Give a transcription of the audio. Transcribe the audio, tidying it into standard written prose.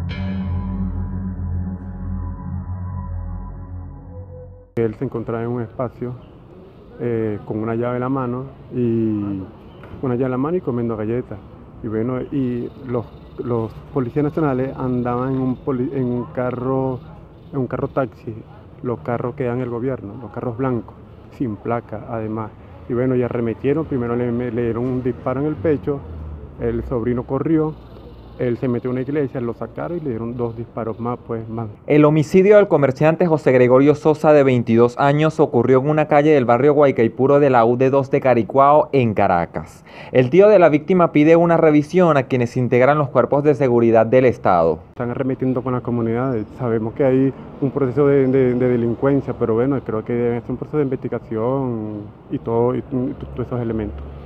Él se encontraba en un espacio con una llave en la mano y comiendo galletas. Y bueno, los policías nacionales andaban en un carro taxi, los carros que dan el gobierno, los carros blancos, sin placa además. Y bueno, y arremetieron, primero le dieron un disparo en el pecho, el sobrino corrió, él se metió en una iglesia, lo sacaron y le dieron 2 disparos más, pues más. El homicidio del comerciante José Gregorio Sosa, de 22 años, ocurrió en una calle del barrio Guaycaipuro de la UD2 de Caricuao, en Caracas. El tío de la víctima pide una revisión a quienes integran los cuerpos de seguridad del Estado. Están arremetiendo con las comunidades. Sabemos que hay un proceso de delincuencia, pero bueno, creo que debe ser un proceso de investigación y todos esos elementos.